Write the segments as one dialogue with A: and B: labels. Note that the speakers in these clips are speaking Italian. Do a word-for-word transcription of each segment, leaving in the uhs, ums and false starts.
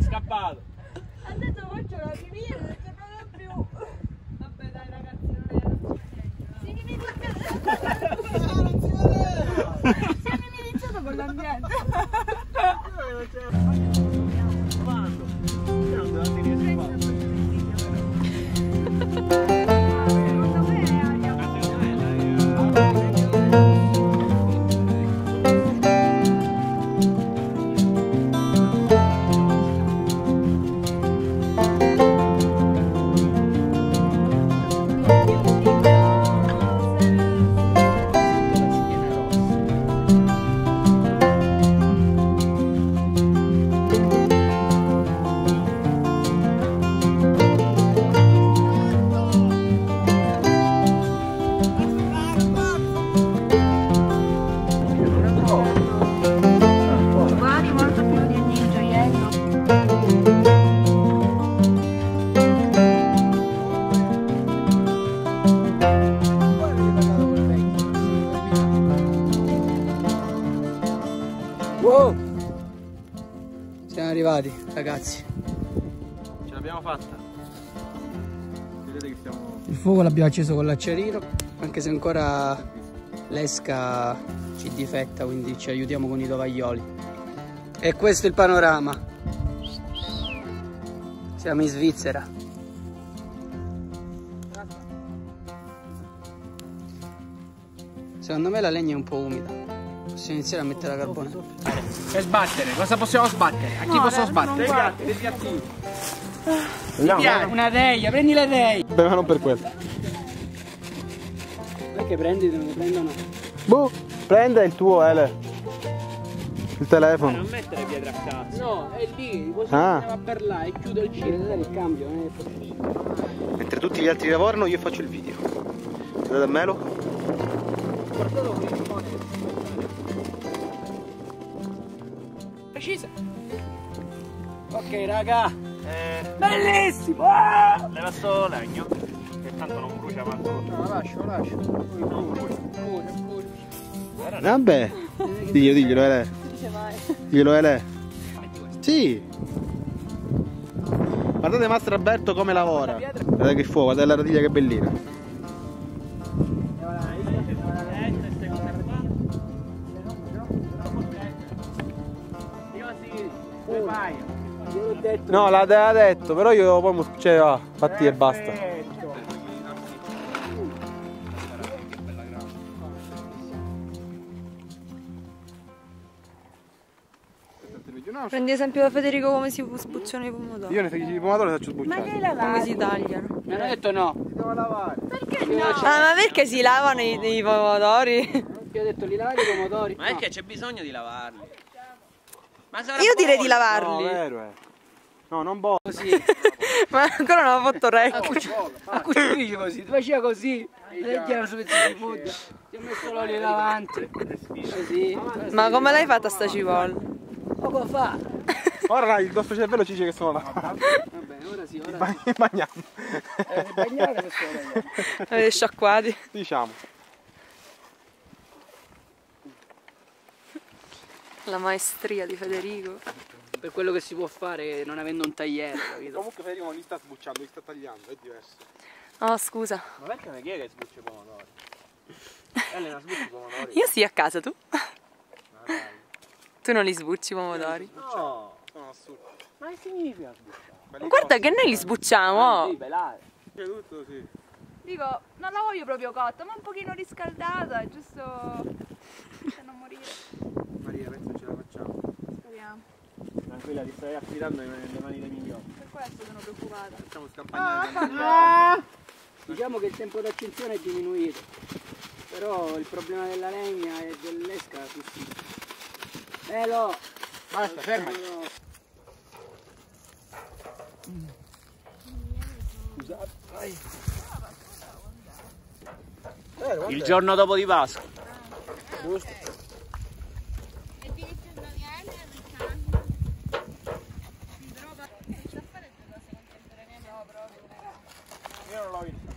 A: scappato.
B: Ha detto faccio la finire, non c'è proprio più. Vabbè dai ragazzi, non è. Si è iniziato con l'ambiente.
A: Quando? Non devo finire qua.
C: Wow! Siamo arrivati, ragazzi.
A: Ce l'abbiamo fatta. Vedete che stiamo...
C: Il fuoco l'abbiamo acceso con l'acciarino, anche se ancora l'esca ci difetta, quindi ci aiutiamo con i tovaglioli. E questo è il panorama. Siamo in Svizzera. Secondo me la legna è un po' umida. Possiamo iniziare a mettere la carbone.
A: E sbattere, cosa possiamo sbattere? A chi no, possiamo sbattere? I gatti, dei gattini.
C: Una teglia, prendi le teglie.
A: Beh, ma non per quello.
C: Perché prendi, te ne prendono?
A: Boh, prende il tuo, Ele. Il telefono.
C: Ma non mettere pietra a cazzo. No, è lì, così
A: ah.
C: va per là e chiudo il giro. Vedete il cambio, non è possibile.
A: Mentre tutti gli altri lavorano, io faccio il video. Guardate a Melo.
C: Guardate qui il limone. Precisa. Ok raga.
A: Eh,
C: Bellissimo! Ah!
A: leva sto legno. Che tanto non brucia manco.
C: No, lascio, lascio. Non brucia. Pure, pure.
A: Vabbè. Diglielo, diglielo, Ele. Diglielo, Ele. Sì. Guardate Mastro Alberto come lavora. Guardate che fuoco, guardate la ratiglia che bellina. No, l'aveva detto, però io poi cioè, ah, fatti e basta.
B: Prendi esempio da Federico come si sbucciano i pomodori.
A: Io nei pomodori faccio sbucciare.
B: Ma che lavare? Come si tagliano?
C: Mi hanno detto no.
A: Si devo lavare.
B: Perché no? Ah, ma perché si lavano i, i pomodori?
C: Io ho detto li lavi i pomodori.
D: Ma è che c'è bisogno di lavarli. Ma
B: io direi di lavarli.
A: No, vero, eh. No, non voglio.
C: Così.
B: Ma ancora non ho fatto recco.
C: A cucina così, tu faceva così. Leggiamo su pezzi di food. Ti ho messo l'olio davanti. Così.
B: Ma come l'hai fatta sta cipolla?
C: Poco fa.
A: Ora il nostro cervello ci dice che sono lavato.
C: Va bene, ora sì, ora sì.
A: Bagniamo.
C: Eh, bagnare che sono.
B: Avete sciacquati.
A: Diciamo.
B: La maestria di Federico.
C: Per quello che si può fare non avendo un tagliere, capito?
A: Comunque Federico non li sta sbucciando, li sta tagliando, è diverso.
B: Oh, scusa.
D: Ma perché non chi è che sbuccia i pomodori? Elena sbuccia i pomodori.
B: Io sì a casa, tu?
D: Ma dai.
B: Tu non li sbucci i pomodori?
D: No.
A: Sono assurdi.
D: Ma che significa sbucciare?
B: Guarda che noi li sbucciamo.
D: Sì, pelare.
A: È tutto sì.
B: Dico, non la voglio proprio cotta, ma un pochino riscaldata, giusto per non morire.
A: Maria, penso ce la facciamo.
B: Speriamo.
D: Tranquilla, ti stai affidando nelle mani dei migliori.
B: Per questo sono preoccupata.
A: Facciamo scampagnare.
C: Ah! Diciamo che il tempo d'accensione è diminuito. Però il problema della legna e dell'esca sussiste. Velo!
A: Basta, fermati.
C: Scusate. Vai.
D: Il giorno dopo di Pasqua.
C: Giusto.
A: Io non l'ho visto.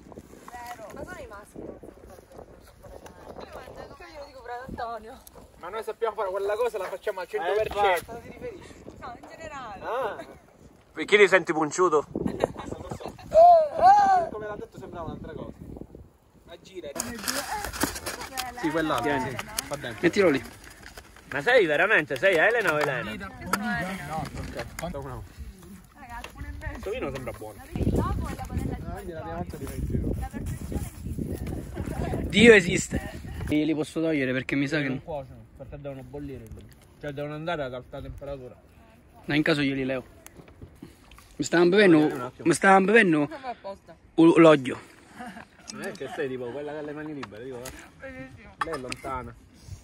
B: Ma sono i maschi. Io glielo dico per Antonio.
A: Ma noi sappiamo fare quella cosa, la facciamo al cento per cento.
B: Cosa ti riferisci? No, in generale.
D: Ah.
E: Perché ti senti punciuto?
D: Non lo so. Come l'ha detto sembrava un'altra cosa.
A: Ma gira.
C: Sì, quell'altro.
D: Tieni.
C: Sì.
D: Va bene.
C: Mettilo lì.
E: Ma sei veramente? Sei Elena o Elena?
D: No, ok. Quanto uno?
B: Ragazzi, uno e mezzo.
E: Questo vino sembra buono.
B: Il dopo è la padella di
D: Quindi la prima volta ti fai il giro.
B: la perfezione esiste.
C: Dio esiste. Io li posso togliere perché mi sa che...
A: Non cuociono, perché devono bollire. Cioè devono andare ad alta temperatura.
C: No, in caso glieli levo. Mi stavano bevendo... Mi stavano bevendo
B: Non fa apposta.
C: u- l'olio.
D: Non è che sei tipo quella che ha le mani libere, dico.
B: Benissimo.
D: Lei è lontana.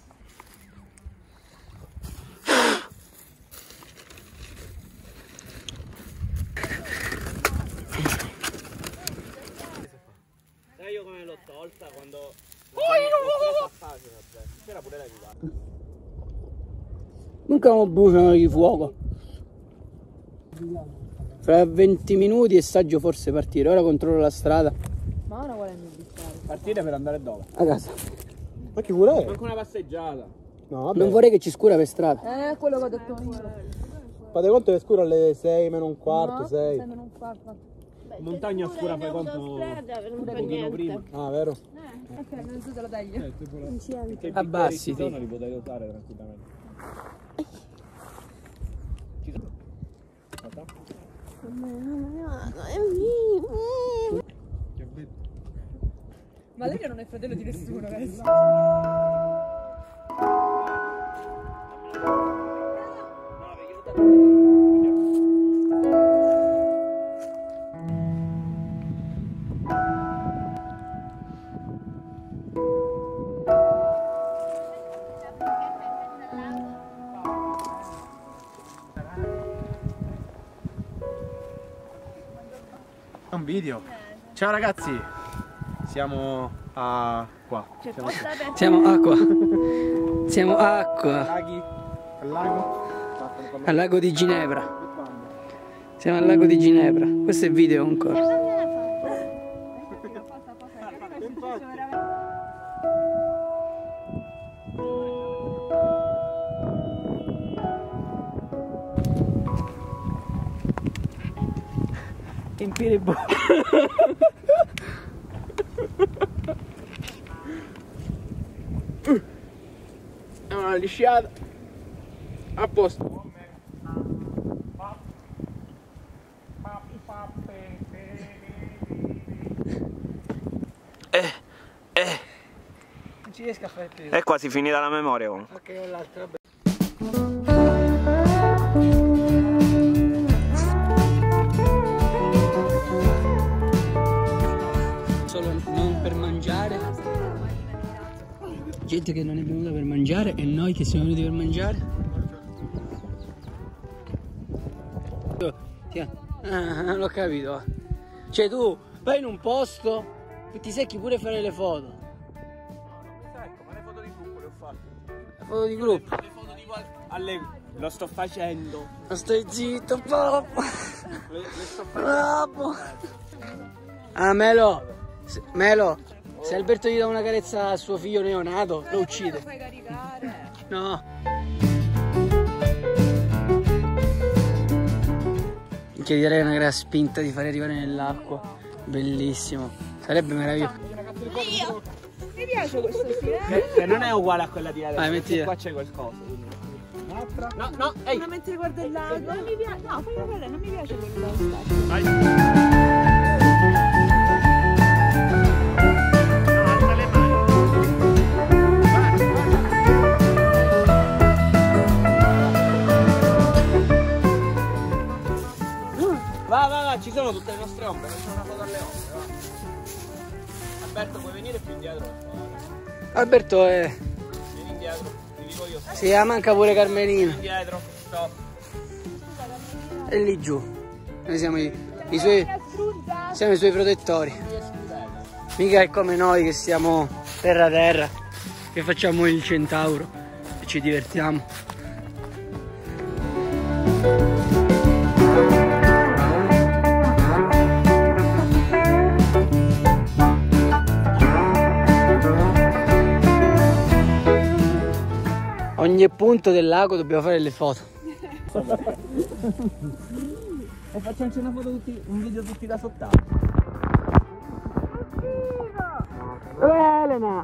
E: Sai io come l'ho tolta quando...
D: C'era pure lei mi pare.
C: Nunca non bruciano di fuoco. Fra venti minuti e saggio forse partire. Ora controllo la strada.
B: Ma ora qual è il mio bicchiere?
A: Partire per andare dove?
C: A casa.
D: Ma che vuole?
A: Anche una passeggiata.
D: No, vabbè.
C: Non vorrei che ci scura per strada.
B: Eh, quello che ho detto io.
D: Fate conto che è scuro alle sei meno un quarto,
B: No,
D: sei.
B: sei meno un quarto.
A: Montagna scura fai conto un pochino prima.
D: Ah, vero?
B: Eh, ok, non so se lo taglio.
C: Abbassiti.
A: Li potete usare tranquillamente.
B: Ma lei che non è fratello di nessuno adesso.
D: È un video. Ciao ragazzi. Siamo a qua. Siamo
C: Siamo acqua. Siamo acqua.
D: laghi. Al lago.
C: Al lago di Ginevra. Siamo al lago di Ginevra. Questo è video ancora. Tempire buono.
A: È una lisciata. A posto.
E: Eh, eh.
C: Non ci riesco a fare più.
E: È quasi finita la memoria comunque.
C: Ok, l'altro, vabbè. Solo non per mangiare. Gente che non è venuta per mangiare e noi che siamo venuti per mangiare. Ah, non l'ho capito. Cioè tu vai in un posto e ti secchi pure a fare le foto.
D: Non mi secco, ma le foto di gruppo le ho fatte.
C: Le foto di gruppo.
D: Le foto di alle... Lo sto facendo.
C: Ma stai zitto, papà.
D: Le, le sto facendo.
C: Ah, Melo. Se- Melo. Se Alberto gli dà una carezza a suo figlio neonato, lo uccide.
B: Lo fai caricare.
C: No. Che gli darei una gran spinta di fare arrivare nell'acqua. Bellissimo. Sarebbe meraviglioso.
B: Io. Mi piace questo stile.
A: Che non è uguale a quella di adesso.
C: Vai, metti
A: Qua c'è qualcosa. Un'altra? No, no, ehi.
B: Ma mentre guardo il lago. Non mi piace. No, fai vedere, non mi piace quello da stare.
E: Vai. No, alza le mani.
A: Va, va, va, ci sono tutte le nostre ombre. Facciamo una foto alle ombre, va. Alberto, puoi venire più indietro?
C: Alberto è...
A: Vieni indietro, ti dico io.
C: Si la manca pure Carmelina.
A: Indietro, stop.
C: È lì giù. Noi siamo i, i suoi... Siamo i suoi protettori. Mica è come noi che siamo terra terra, che facciamo il centauro e ci divertiamo. Ogni punto del lago dobbiamo fare le foto.
A: E facciamoci una foto tutti, un video tutti da sott'acqua.
C: Elena!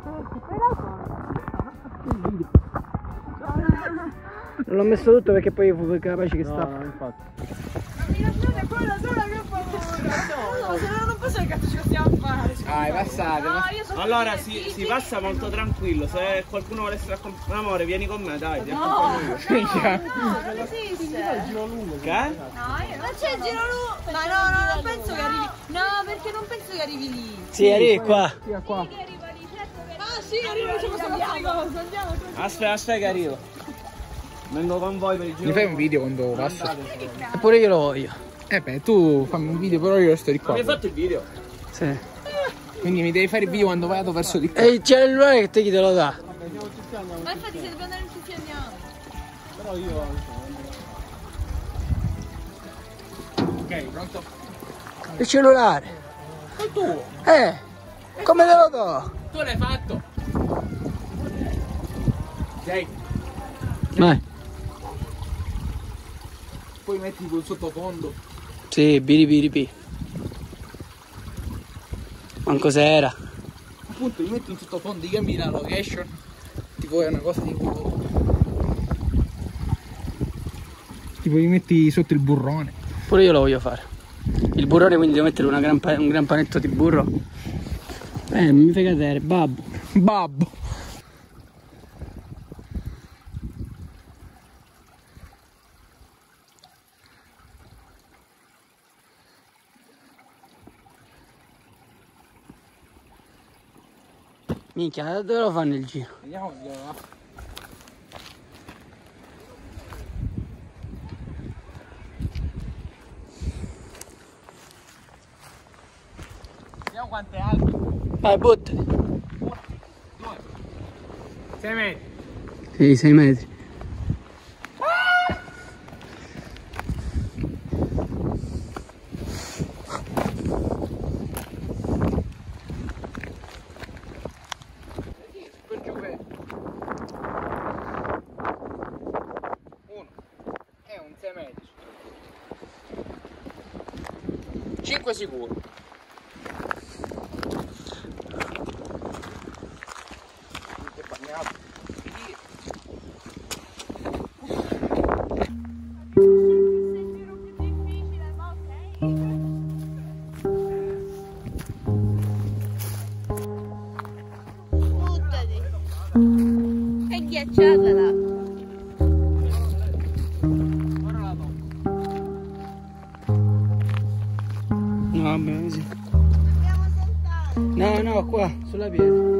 C: Non l'ho messo tutto perché poi fu capace che
D: No,
C: sta.
D: no, infatti.
B: Mi lasciate quella sola che ho paura. No, se no non posso che cazzo ci possiamo fare.
D: Dai, passate.
B: No, io sono
E: Allora si, si passa molto tranquillo. Se qualcuno vuole essere accompagnato, amore, vieni con me, dai, ti accompagno io.
B: no, non esiste.
E: Che?
B: No, io non c'è il giro lungo. Ma no, no, non penso che arrivi. No, perché non penso che arrivi lì.
C: Sì, arrivi qua.
D: qua.
B: Ah, sì, arrivo, ci possiamo fare cosa. Andiamo.
E: Aspetta, aspetta che arrivo. Vengo con voi per il giro.
F: Mi fai un video quando passo?
C: Eppure io lo voglio.
F: Eh beh, tu fammi un video, però io sto di qua.
E: Mi hai fatto il video?
C: Sì.
F: Quindi mi devi fare il video quando vado verso di qua.
C: E il cellulare che te chi te lo dà?
B: Ma infatti se dobbiamo andare tutti andiamo.
D: Però io...
F: Ok, pronto?
C: Il cellulare.
F: Il tuo!
C: Eh, come te lo do?
F: Tu l'hai fatto! Ok,
C: Vai.
F: poi metti quel sottofondo.
C: Sì, biribiripi. Manco se era.
F: Appunto, mi metti in sottofondo, ti cambi la location. Tipo è una cosa tipo... Tipo mi metti sotto il burrone.
C: Pure io lo voglio fare. Il burrone, quindi devo mettere una gran pa- un gran panetto di burro. Eh, mi fai cadere, babbo.
F: Babbo!
C: Minchia, dove lo fanno il giro?
F: Vediamo dove va. Vediamo quanto è alto.
C: Vai, buttati.
F: sei metri.
C: Sì, sei metri.
F: Per giù è. Uno. È un sei metri. cinque sicuro. È bagnato.
B: Buttati. È ghiacciata là.
F: Ora la tocco.
C: No, vabbè, così.
B: Dobbiamo saltare.
C: No, no, qua, sulla pietra.